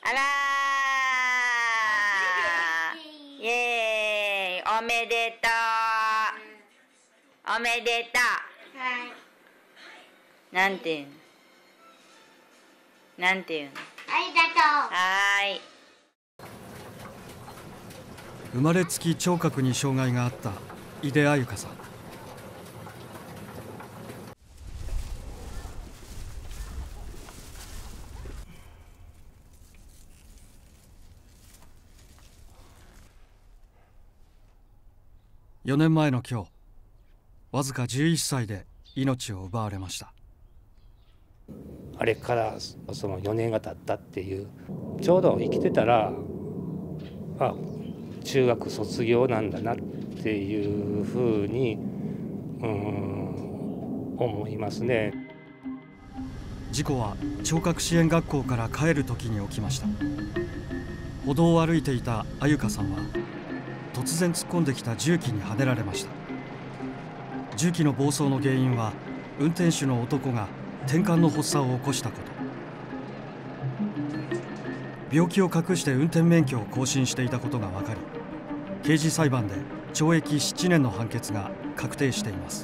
あらー、イエーイ、おめでとう。おめでとう。 はい。 なんて言うの？なんて言うの？ ありがとう。 はーい。 生まれつき聴覚に障害があった井出あゆかさん。4年前の今日、わずか11歳で命を奪われました。 あれからその4年が経ったっていう、ちょうど生きてたら中学卒業なんだなっていうふうに思いますね。 事故は聴覚支援学校から帰る時に起きました。歩道を歩いていたあゆかさんは突然突っ込んできた重機にはねられました。重機の暴走の原因は運転手の男が転換の発作を起こしたこと。病気を隠して運転免許を更新していたことが分かり、刑事裁判で懲役7年の判決が確定しています。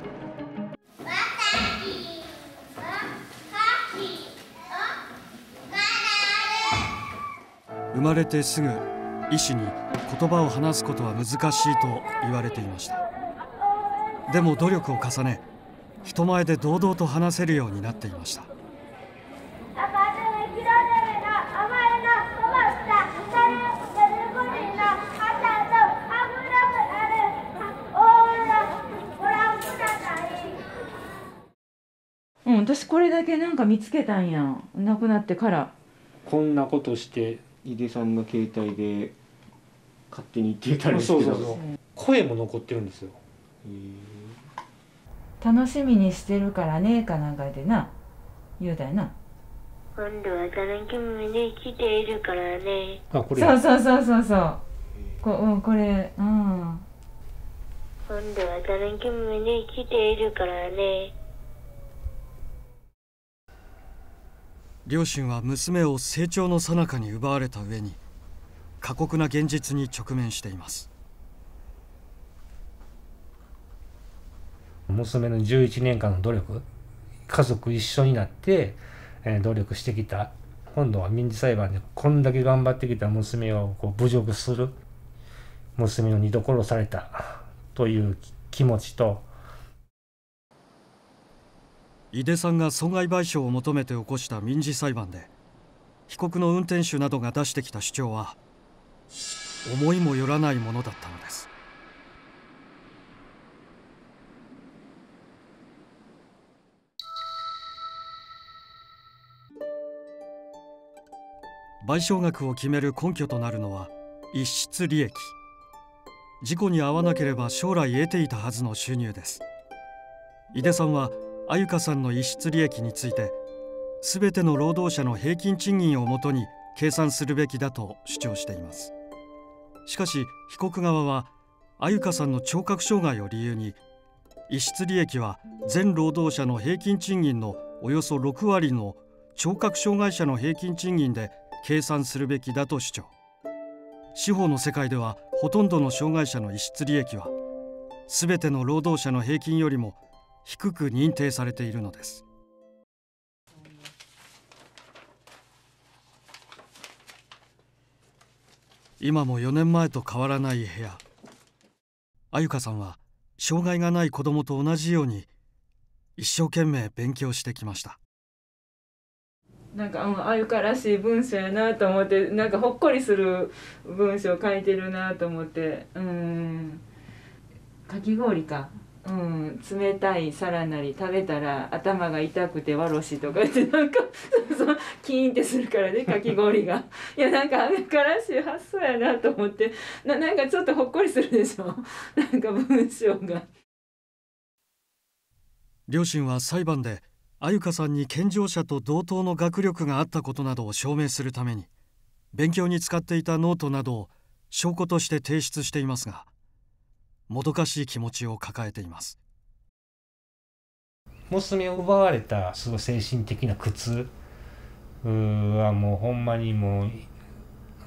生まれてすぐ医師に言葉を話すことは難しいと言われていました。でも努力を重ね、人前で堂々と話せるようになっていました。 私これだけなんか見つけたんや、亡くなってから。 こんなことして井出さんの携帯で勝手に言ってたんですけど、 声も残ってるんですよ。 楽しみにしてるからねかなんかでな言うたよな。 今度は楽しみに来ているからね。 これそうこれ今度は楽しみに来ているからね。 両親は娘を成長の最中に奪われた上に過酷な現実に直面しています。 娘の11年間の努力、家族一緒になって努力してきた。今度は民事裁判でこんだけ頑張ってきた娘を侮辱する、娘を2度殺されたという気持ちと、 井出さんが損害賠償を求めて起こした民事裁判で、被告の運転手などが出してきた主張は思いもよらないものだったのです。賠償額を決める根拠となるのは逸失利益。事故に遭わなければ将来得ていたはずの収入です。井出さんはあゆかさんの逸失利益について、すべての労働者の平均賃金をもとに計算するべきだと主張しています。しかし被告側はあゆかさんの聴覚障害を理由に、逸失利益は全労働者の平均賃金のおよそ6割の聴覚障害者の平均賃金で計算するべきだと主張。司法の世界ではほとんどの障害者の逸失利益はすべての労働者の平均よりも低く認定されているのです。今も4年前と変わらない部屋。あゆかさんは障害がない子どもと同じように一生懸命勉強してきました。 なんかあゆからしい文章やなと思って、なんかほっこりする文章を書いてるなと思って、かき氷か。冷たい皿なり食べたら頭が痛くてわろしとか言って、なんかキーンってするからね、かき氷が。いや、なんかあめからしい発想やなと思って、なんかちょっとほっこりするでしょ、なんか文章が。 両親は裁判であゆかさんに健常者と同等の学力があったことなどを証明するために、勉強に使っていたノートなどを証拠として提出していますが、もどかしい気持ちを抱えています。 娘を奪われたすごい精神的な苦痛はもうほんまにもう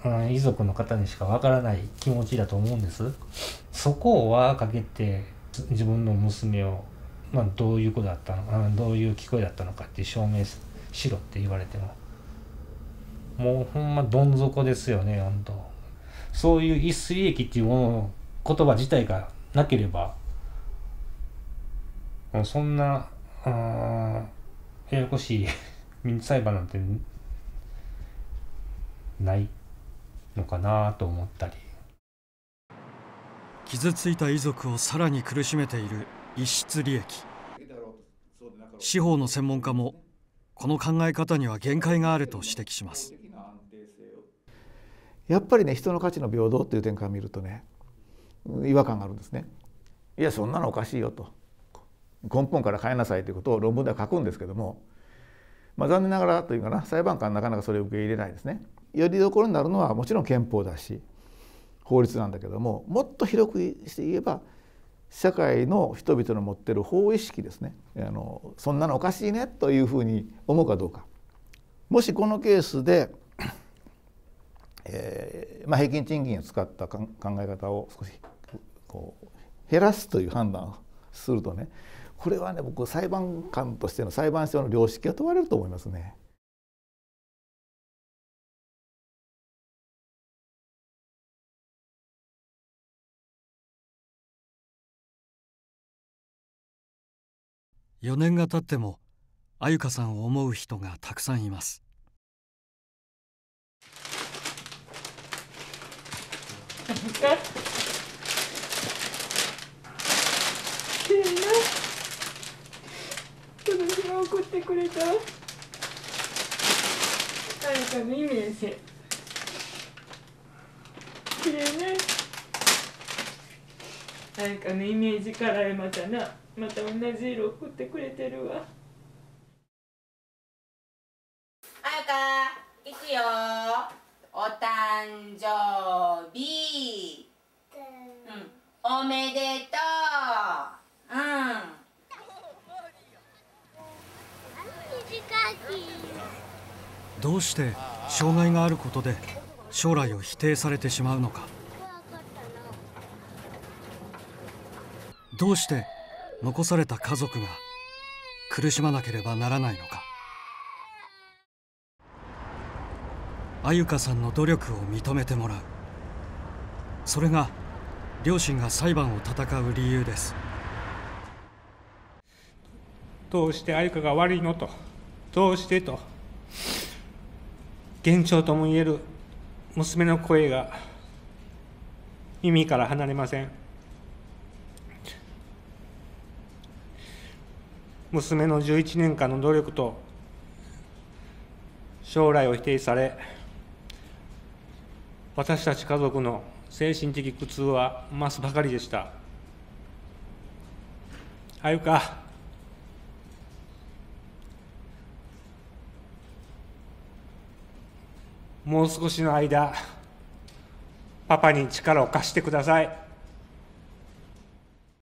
遺族の方にしかわからない気持ちだと思うんです。そこを輪かけて自分の娘を、どういう子だったの、どういう聞こえだったのかって証明しろって言われても、もうほんまどん底ですよね。本当そういう逸失利益っていうものの言葉自体がなければ、そんなややこしい民事裁判なんてないのかなと思ったり。 傷ついた遺族をさらに苦しめている逸失利益。司法の専門家もこの考え方には限界があると指摘します。 やっぱりね、人の価値の平等っていう点から見るとね、違和感があるんですね。いや、そんなのおかしいよと、根本から変えなさいということを論文では書くんですけども、残念ながらというかな、裁判官はなかなかそれを受け入れないですね。よりどころになるのはもちろん憲法だし法律なんだけども、もっと広くして言えば社会の人々の持っている法意識ですね。そんなのおかしいねというふうに思うかどうか。もしこのケースで、平均賃金を使った考え方を少し減らすという判断をするとね、これはね、僕裁判官としての裁判所の良識が問われると思いますね。 4年が経っても安優香さんを思う人がたくさんいます。 きれいなこの日は送ってくれた安優香のイメージきれいね。安優香のイメージカラーまた同じ色送ってくれてるわ。 あゆか、いくよ。お誕生日。おめでとう。 どうして障害があることで将来を否定されてしまうのか。どうして残された家族が苦しまなければならないのか。安優香さんの努力を認めてもらう、それが両親が裁判を戦う理由です。 どうして安優香が悪いのと、どうしてと、幻聴ともいえる娘の声が耳から離れません。娘の11年間の努力と将来を否定され、私たち家族の精神的苦痛は増すばかりでした。安優香、もう少しの間、パパに力を貸してください。